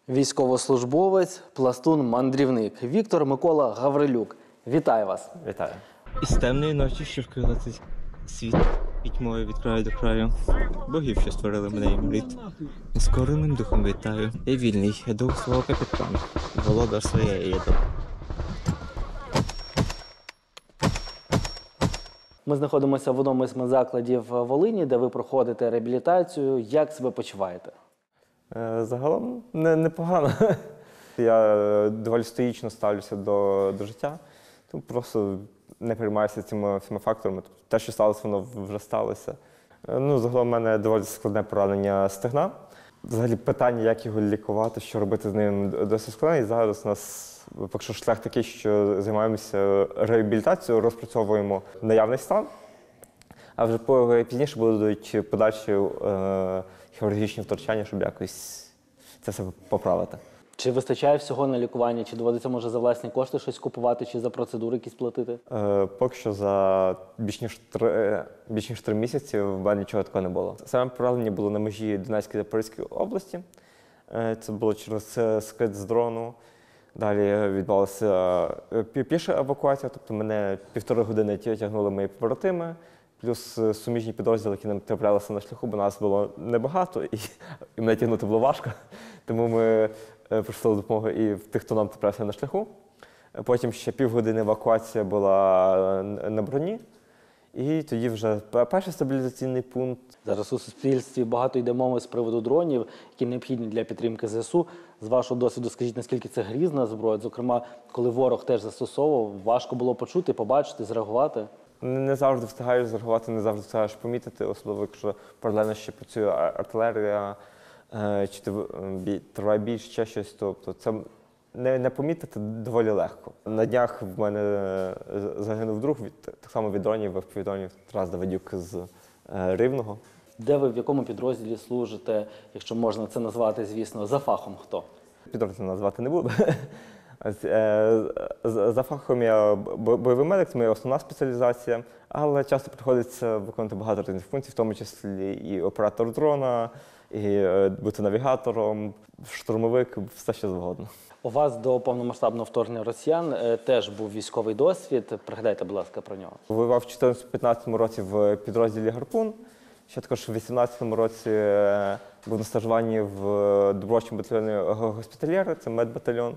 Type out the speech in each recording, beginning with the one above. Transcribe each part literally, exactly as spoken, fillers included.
Військовослужбовець, пластун-мандрівник Віктор Микола Гаврилюк. Вітаю вас! Вітаю. Із темної ночі, що вкрилася світ пітьмою від краю до краю. Богів, що створили мене і мрит. Нескореним духом вітаю. Я вільний, я дух свого капітана. Володар своєї єду. Ми знаходимося в одному із медзакладів Волині, де ви проходите реабілітацію. Як себе почуваєте? Е, Загалом не, непогано. Я доволі стоїчно ставлюся до, до життя, тому просто не переймаюся цими всіма факторами. Тобто, те, що сталося, воно вже сталося. Е, Ну, загалом, в мене доволі складне поранення стегна. Взагалі питання, як його лікувати, що робити з ним, досить складне. І зараз у нас поки що шлях такий, що займаємося реабілітацією, розпрацьовуємо наявний стан. А вже пізніше будуть подальші е, хірургічні втручання, щоб якось це все поправити. Чи вистачає всього на лікування? Чи доводиться, може, за власні кошти щось купувати, чи за процедури якісь платити? Е, поки що за більш ніж три, більш ніж три місяці в мене нічого такого не було. Саме поранення було на межі Донецької та Запорізької області. Е, це було через скид з дрону. Далі відбулася піша евакуація, тобто мене півтори години тягнули мої побратими, плюс суміжні підрозділи, які нам траплялися на шляху, бо нас було небагато, і, і мене тягнути було важко. Тому ми просили допомогу і в тих, хто нам траплявся на шляху. Потім ще півгодини евакуація була на броні. І тоді вже перший стабілізаційний пункт. Зараз у суспільстві багато йде мови з приводу дронів, які необхідні для підтримки ЗСУ. З вашого досвіду скажіть, наскільки це грізна зброя? Зокрема, коли ворог теж застосовував, важко було почути, побачити, зреагувати? Не завжди встигаєш зреагувати, не завжди встигаєш помітити, особливо якщо паралельно ще працює артилерія, чи триває бій, ще щось. Тобто це не, не помітити доволі легко. На днях в мене загинув друг, від, так само від дронів, від дронів, Тарас Давидюк з е, Рівного. Де ви, в якому підрозділі служите, якщо можна це назвати, звісно, за фахом хто? Підрозділ назвати не буду. За фахом я бойовий медик, це моя основна спеціалізація, але часто приходиться виконувати багато різних функцій, в тому числі і оператор дрона, і бути навігатором, штурмовик, все що завгодно. У вас до повномасштабного вторгнення росіян теж був військовий досвід. Пригадайте, будь ласка, про нього. Воював в чотирнадцятому-п'ятнадцятому році в підрозділі «Гарпун». Ще також у вісімнадцятому році був на стажуванні в добровольчому батальйоні «Госпітальєри», це медбатальйон.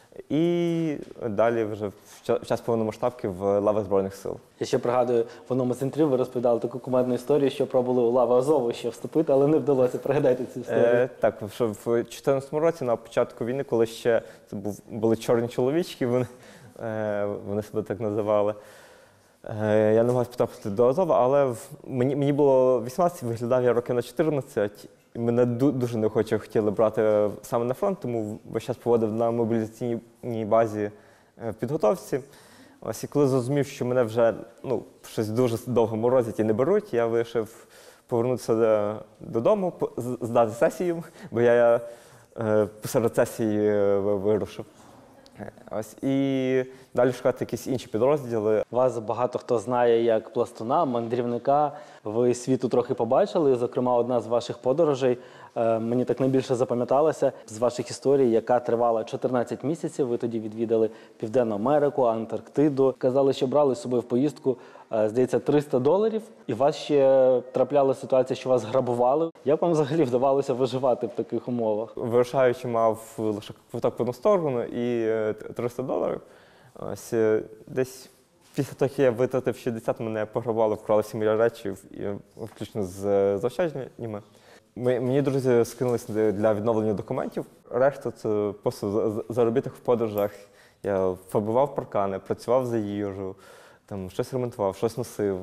І далі вже в час повномасштабки в лави Збройних сил. Я ще пригадую, в одному з інтерв'ю ви розповідали таку кумедну історію, що пробували у лави Азову ще вступити, але не вдалося. Пригадайте цю історію. Е, так, що в дві тисячі чотирнадцятому році, на початку війни, коли ще це був, були чорні чоловічки, вони, е, вони себе так називали. Е, я намагався потрапити до Азова, але в, мені, мені було вісімнадцять, виглядав я років на чотирнадцять. І мене дуже неохоче хотіли брати саме на фронт, тому весь час поводив на мобілізаційній базі в підготовці. Ось і коли зрозумів, що мене вже ну, щось дуже довго морозять і не беруть, я вирішив повернутися додому, здати сесію, бо я посеред сесії вирушив. Ось, і далі шукати якісь інші підрозділи. Вас багато хто знає як пластуна, мандрівника. Ви світу трохи побачили, зокрема, одна з ваших подорожей, е, мені так найбільше запам'яталася, з ваших історій, яка тривала чотирнадцять місяців. Ви тоді відвідали Південну Америку, Антарктиду. Казали, що брали з собою в поїздку, е, здається, триста доларів. І у вас ще трапляла ситуація, що вас грабували. Як вам взагалі вдавалося виживати в таких умовах? Вирушаючи, мав лише квиток в одну сторону і триста доларів. Ось десь після того, як я витратив шістдесят, мене пограбували, вкрали всі мої речі, включно з заощадженнями. Мені друзі скинулися для відновлення документів. Решта – це просто заробіток в подорожах. Я фарбував паркани, працював за їжу, там, щось ремонтував, щось носив,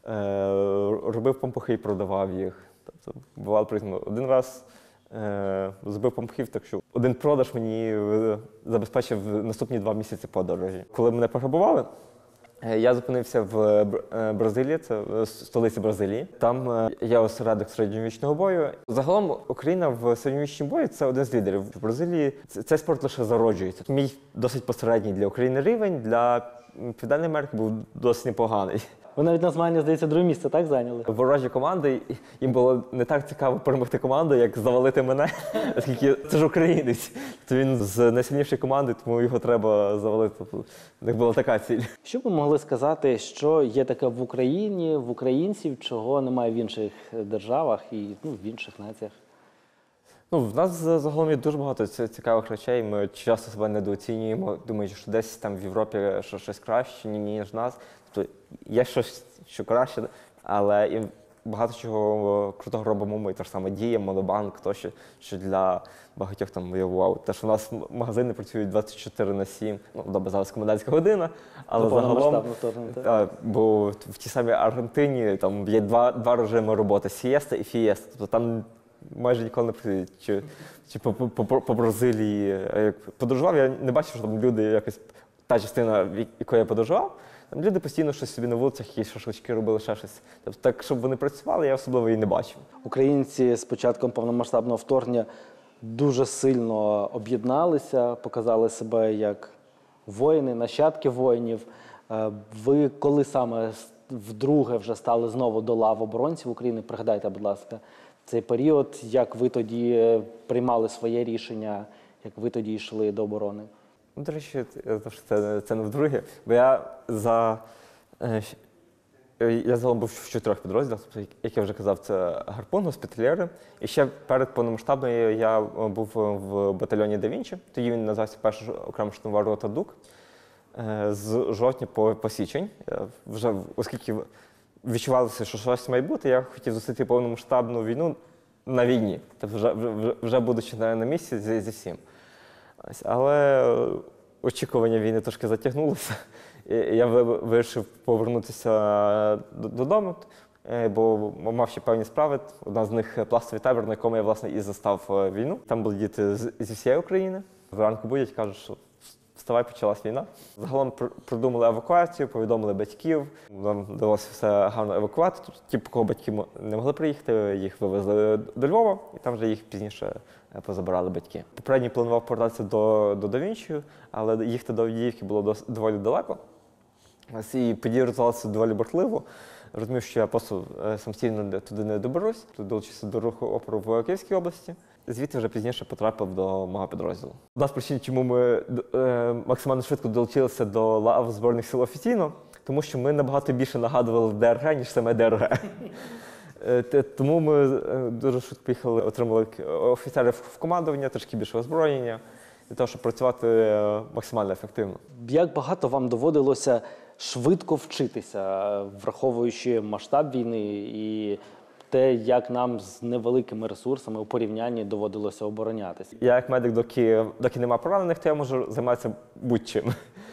робив пампухи і продавав їх. Тобто, бувало по-різному. Один раз Е, зробив пампухів, так що один продаж мені забезпечив наступні два місяці подорожі. Коли мене пограбували, я зупинився в Бразилії, це столиці Бразилії. Там є осередок середньовічного бою. Загалом Україна в середньовічному бою – це один з лідерів. В Бразилії цей спорт лише зароджується. Мій досить посередній для України рівень, для Південної Америки був досить непоганий. Ви навіть на змагання, здається, друге місце, так, зайняли? Ворожі команди, і їм було не так цікаво перемогти команду, як завалити мене, оскільки це ж українець. То він з найсильнішої команди, тому його треба завалити. У них була така ціль. Що б ви могли сказати, що є таке в Україні, в українців, чого немає в інших державах і ну, в інших націях? Ну, в нас загалом є дуже багато цікавих речей. Ми часто себе недооцінюємо, думаючи, що десь там в Європі що щось краще, ніж в нас. Тобто є щось, що краще, але і багато чого крутого робимо ми. Те ж саме Дія, Монобанк, тощо, що для багатьох там вау. Те, що у нас магазини працюють двадцять чотири на сім, ну, добре, зараз комендантська година, але загалом, та, бо в тій самій Аргентині там є два, два режими роботи – сієста і фієста. Тобто там майже ніколи не працюють. Чи, чи по, по, по, по Бразилії. Як подорожував, я не бачив, що там люди якось, та частина, в якої я подорожував, там люди постійно щось собі на вулицях, якісь шашлички робили, ще щось. Тобто так, щоб вони працювали, я особливо і не бачив. Українці з початком повномасштабного вторгнення дуже сильно об'єдналися, показали себе як воїни, нащадки воїнів. Ви коли саме вдруге вже стали знову до лав оборонців України, пригадайте, будь ласка, цей період, як ви тоді приймали своє рішення, як ви тоді йшли до оборони? Ну, до речі, це, це не вдруге, бо я за... Я загалом був в чотирьох підрозділах, тобто, як я вже казав, це гарпун, госпітальєри. І ще перед повномасштабною я був в батальйоні Да Вінчі, тоді він називався перша окрема штурмова рота ДУК. З жовтня по, по січень, вже, оскільки відчувалося, що щось має бути, я хотів зустріти повномасштабну війну на війні, тобто вже, вже, вже будучи на, на місці зі, зі всім. Ось, але очікування війни трошки затягнулося. І я вирішив повернутися додому, бо мав ще певні справи. Одна з них – пластовий табір, на якому я, власне, і застав війну. Там були діти зі всієї України. Вранку будять, кажуть, що вставай, почалась війна. Загалом продумали евакуацію, повідомили батьків. Нам вдалося все гарно евакувати. Тобто, ті, по кого батьки не могли приїхати, їх вивезли до Львова, і там вже їх пізніше позабирали батьки. Попередньо планував повертатися до, до Да Вінчі, але їхати до Авдіївки було дос, доволі далеко. І події розвивалися доволі бурхливо. Розумів, що я просто самостійно туди не доберусь. Тут долучився до руху опору в Київській області. Звідти вже пізніше потрапив до мого підрозділу. Одна з причин, чому ми е, максимально швидко долучилися до лав Збройних сил офіційно, тому що ми набагато більше нагадували Д Р Г, ніж саме Д Р Г. е, тому ми дуже швидко поїхали, отримали офіцерів в командування, трошки більше озброєння, для того, щоб працювати максимально ефективно. Як багато вам доводилося швидко вчитися, враховуючи масштаб війни і те, як нам з невеликими ресурсами у порівнянні доводилося оборонятися? Я як медик, доки, доки немає поранених, то я можу займатися будь-чим.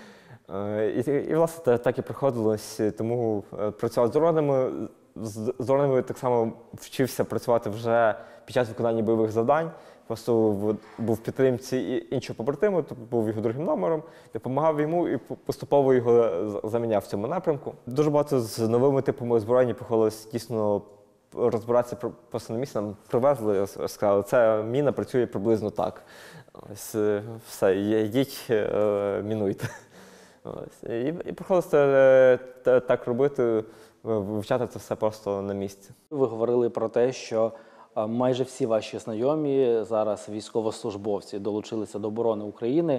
І, і, власне, так і приходилось, тому працював з дронами. З дронами так само вчився працювати вже під час виконання бойових завдань. Просто був в підтримці іншого побратиму, тобто був його другим номером, допомагав йому і поступово його заміняв в цьому напрямку. Дуже багато з новими типами озброєння приходилось дійсно розбиратися просто на місці. Нам привезли, сказали, ця міна працює приблизно так. Ось все, йдіть, мінуйте. Ось. І, і приходилося так робити, вивчати це все просто на місці. Ви говорили про те, що майже всі ваші знайомі зараз військовослужбовці долучилися до оборони України.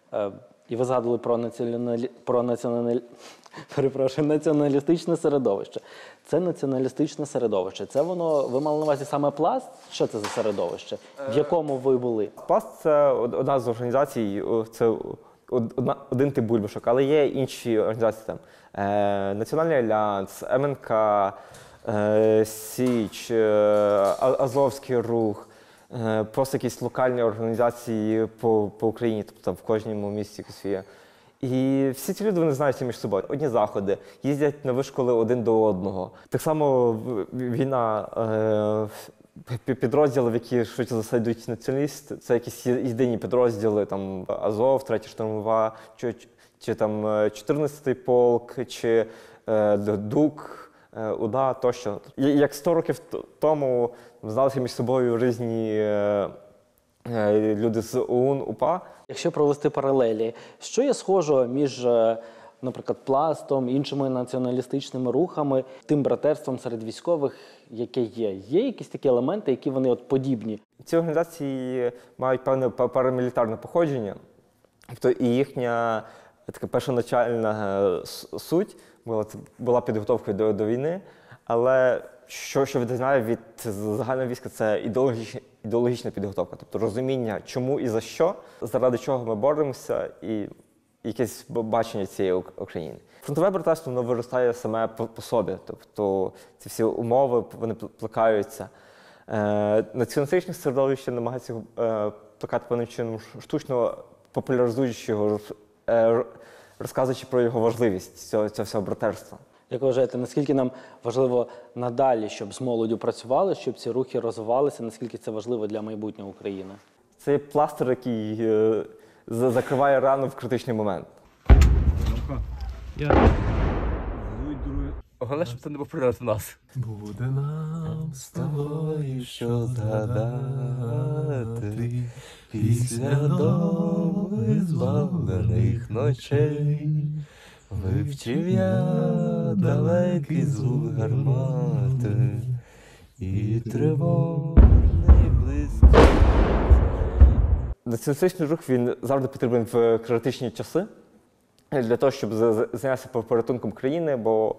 І ви згадували про, націоналі... про націоналі... Перепрошую, націоналістичне середовище. Це націоналістичне середовище. Це воно, ви мали на увазі саме Пласт? Що це за середовище? В якому ви були? Пласт – це одна з організацій, це одна, один тип бульбашок, але є інші організації там. Е, Національний альянс, М Н К, е, Січ, е, Азовський рух. Просто якісь локальні організації по, по Україні, тобто там в кожному місті якось є. І всі ці люди, вони знаються між собою. Одні заходи, їздять на вишколи один до одного. Так само війна, е, підрозділи, в які швидше за все йдуть націоналісти, це якісь єдині підрозділи, там Азов, третя штурмова, чи, чи там чотирнадцятий полк, чи е, ДУК. УДА тощо. Як сто років тому зналися між собою різні люди з ОУН, УПА. Якщо провести паралелі, що є схожого між наприклад, пластом, іншими націоналістичними рухами, тим братерством серед військових, яке є? Є якісь такі елементи, які вони от подібні? Ці організації мають певне парамілітарне походження, тобто і їхня така першоначальна суть була, була підготовкою до, до війни, але що, що відрізняє від загального війська, це ідеологічна, ідеологічна підготовка, тобто розуміння, чому і за що, заради чого ми боремося, і якесь бачення цієї України. Фронтове братерство, воно виростає саме по, по собі, тобто ці всі умови, вони плекаються. Е, націоналістичне середовище намагається е, плекати певним чином штучно популяризуючи його, е, розказуючи про його важливість, цього, цього всього братерства. Як ви вважаєте, наскільки нам важливо надалі, щоб з молоддю працювали, щоб ці рухи розвивалися, наскільки це важливо для майбутнього України? Це пластир, який е, закриває рану в критичний момент. Головне, щоб це не був прильот в нас. Буде нам з тобою що згадати після довгих збавлених ночей. Вивчив я далекий звук гармати і тривожний близький. Націоналістичний рух, він завжди потрібен в критичні часи для того, щоб зайнятися порятунком країни, бо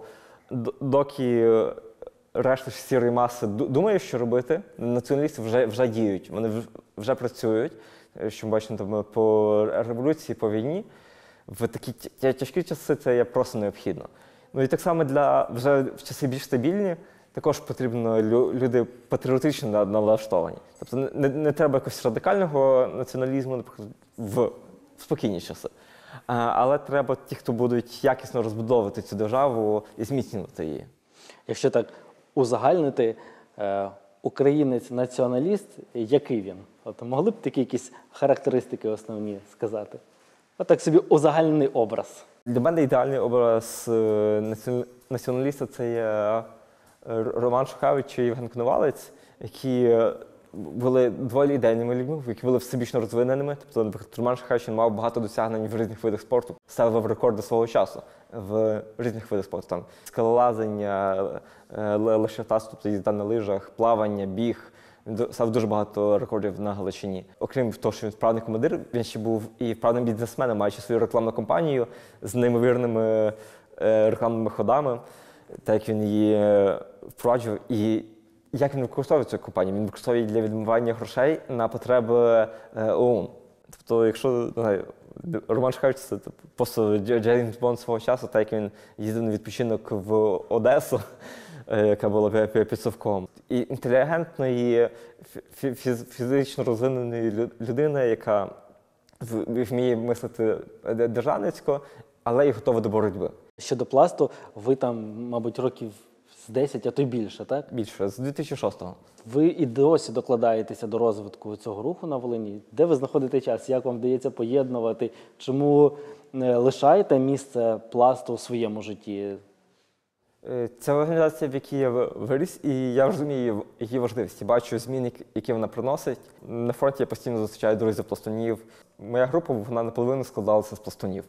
доки решта сірої маси думає, що робити, націоналісти вже, вже діють, вони вже працюють, що ми бачимо там, по революції, по війні. В такі тяжкі часи це є просто необхідно. Ну і так само для вже в часи більш стабільні також потрібно люди патріотично налаштовані. Тобто не, не треба якогось радикального націоналізму, наприклад, в спокійні часи. Але треба ті, хто будуть якісно розбудовувати цю державу і зміцнювати її. Якщо так узагальнити, е, українець-націоналіст, який він? От могли б такі якісь характеристики основні сказати? От так собі узагальнений образ. Для мене ідеальний образ націоналіста – це є Роман Шухевич і Євген Коновалець, які були доволі ідейними людьми, які були всебічно розвиненими. Тобто, наприклад, Роман Шухевич мав багато досягнень в різних видах спорту, ставив рекорди свого часу в різних видах спорту. Там скалолазання, лишатас, тобто їзда на лижах, плавання, біг. Він став дуже багато рекордів на Галичині. Окрім того, що він вправний командир, він ще був і вправним бізнесменом, маючи свою рекламну кампанію з неймовірними рекламними ходами, так як він її впроваджував. І як він використовує цю компанію? Він використовує для відмивання грошей на потреби ООН. Тобто, якщо, не знаю, Роман Шухевич – це просто Джеймс Бонд свого часу, так як він їздив на відпочинок в Одесу, яка була під Совком. І інтелігентної, фізично розвиненої людини, яка вміє мислити державницько, але й готова до боротьби. Щодо пласту, ви там, мабуть, років з десять, а то й більше, так? Більше, з дві тисячі шостого. Ви і досі докладаєтеся до розвитку цього руху на Волині. Де ви знаходите час? Як вам вдається поєднувати? Чому лишаєте місце пласту у своєму житті? Це організація, в якій я виріс, і я розумію її важливість. Бачу зміни, які вона приносить. На фронті я постійно зустрічаю друзів-пластунів. Моя група, вона наполовину складалася з пластунів.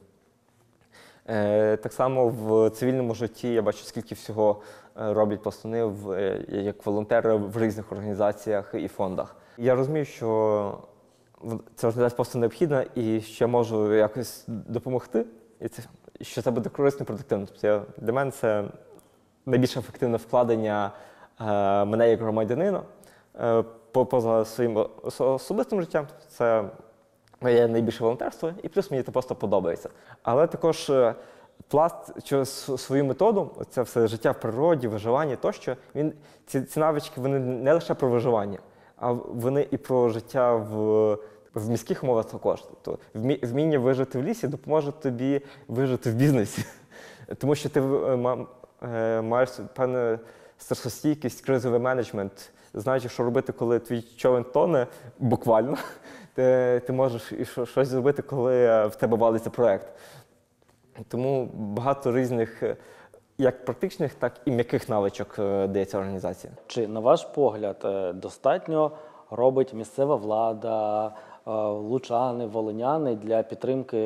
Так само в цивільному житті я бачу, скільки всього роблять пластуни як волонтери в різних організаціях і фондах. Я розумію, що ця організація просто необхідна і що я можу якось допомогти, і це, що це буде корисно і продуктивно. Тобто для мене це найбільш ефективне вкладення е, мене як громадянина е, поза своїм особистим життям. Це моє найбільше волонтерство, і плюс мені це просто подобається. Але також е, пласт через свою методу, це все життя в природі, виживання тощо, він, ці, ці навички вони не лише про виживання, а вони і про життя в, в міських умовах також. Тобто вміння вижити в лісі допоможе тобі вижити в бізнесі. Тому що ти маєш певну стресостійкість, кризовий менеджмент, знаєш, що робити, коли твій човен тоне, буквально. Ти, ти можеш і щось зробити, коли в тебе валиться проєкт. Тому багато різних, як практичних, так і м'яких навичок дає ця організація. Чи, на ваш погляд, достатньо робить місцева влада, лучани, волиняни для підтримки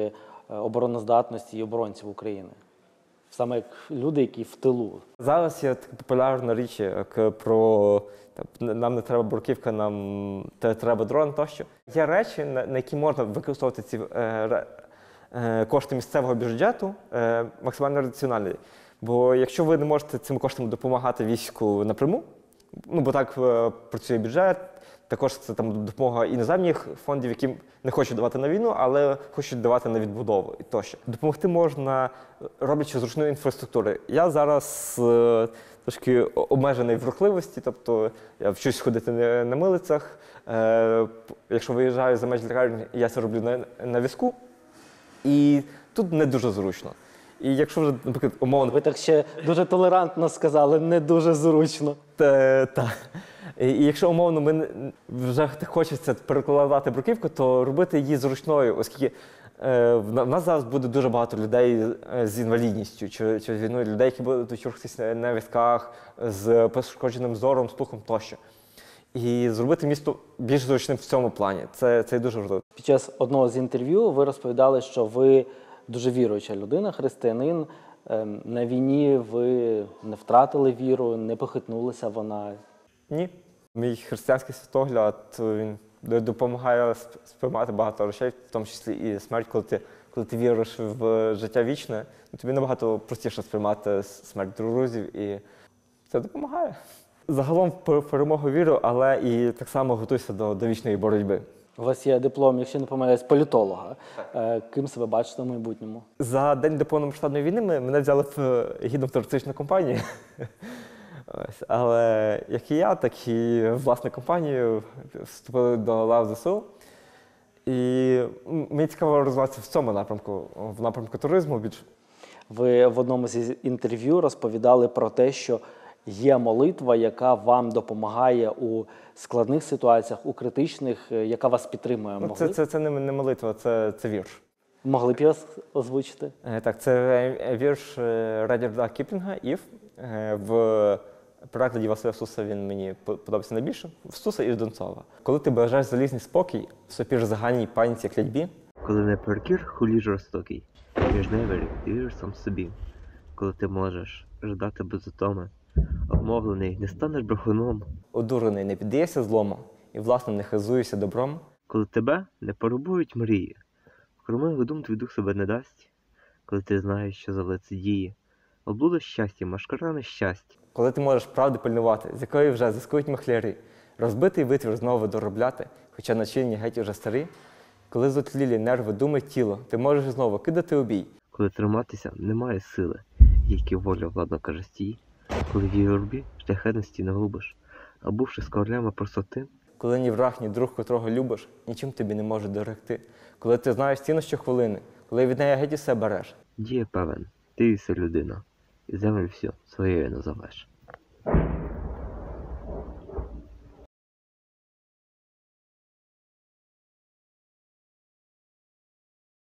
е, обороноздатності і оборонців України? Саме як люди, які в тилу. Зараз є така популярна річ, як про там, нам не треба бруківка, нам те- треба дрон тощо. Є речі, на, на які можна використовувати ці е, ре- е, кошти місцевого бюджету е, максимально раціонально. Бо якщо ви не можете цими коштами допомагати війську напряму, ну бо так е, працює бюджет, також це там допомога іноземних фондів, які не хочуть давати на війну, але хочуть давати на відбудову і тощо. Допомогти можна, роблячи зручну інфраструктуру. Я зараз е, трошки обмежений в рухливості, тобто я вчусь ходити на, на милицях. Е, якщо виїжджаю за межі лікарні, я це роблю на, на візку. І тут не дуже зручно. І якщо вже, наприклад, умовно... Ви так ще дуже толерантно сказали, не дуже зручно. Та, та. І і якщо умовно ми не- вже хочеться перекладати бруківку, то робити її зручною, оскільки е, в на- в нас зараз буде дуже багато людей е, з інвалідністю через, через війну, людей, які будуть рухатися на візках, з пошкодженим зором, слухом тощо. І зробити місто більш зручним в цьому плані. Це, це дуже важливо. Під час одного з інтерв'ю ви розповідали, що ви дуже віруюча людина, християнин. Ем, На війні ви не втратили віру, не похитнулася вона. Ні. Мій християнський світогляд, він д- допомагає сп- сприймати багато речей, в тому числі і смерть, коли ти, коли ти віриш в життя вічне, ну, тобі набагато простіше сприймати с- смерть друзів, і це допомагає. Загалом в пер- перемогу вірю, але і так само готуюся до, до вічної боротьби. У вас є диплом, якщо не помиляюсь, політолога. Е, Ким себе бачите в майбутньому? За день до повномасштабної війни ми- мене взяли в е, гідну туристичну компанію. Ось. Але як і я, так і власне компанію вступили до лав ЗСУ. І м, мені цікаво розвиватися в цьому напрямку, в напрямку туризму більше. Ви в одному з інтерв'ю розповідали про те, що є молитва, яка вам допомагає у складних ситуаціях, у критичних, е, яка вас підтримує. Ну, Могли, це, це, це не, не молитва, це, це вірш. могли б його озвучити? Е, Так, це е, вірш е, Радярда Кіплінга «Ів». Е, В перекладі Василя Суса він мені по- подобається найбільше. В Суса і Донцова. Коли ти бажаєш залізний спокій, в сопір загальній паніці клятьбі, Коли не перекір хулі жорстокий, між невелі ти віриш сам собі. Коли ти можеш ждати без утоми, обмовлений не станеш брехуном. одурений не піддаєшся злому і, власне, не хизуєшся добром, Коли тебе не порубують мрії, вкромив дум твій дух себе не дасть. Коли ти знаєш, що за лице діє, облудо щастя, машкара нещастя. коли ти можеш правди пильнувати, з якої вже зискують махлярі, розбитий витвір знову доробляти, хоча начинні геть уже старі, коли зотлілі нерви, думи, тіло, ти можеш знову кидати у бій. Коли триматися немає сили, які воля владно каже стій. Коли в юрбі шляхетності не губиш, а бувши з королями простоти, Коли ні враг, ні друг, котрого любиш, нічим тобі не може дорогти. Коли ти знаєш ціну щохвилини, коли від неї геть усе береш. діє певен, ти єси людина, і землю всю своєю назовеш.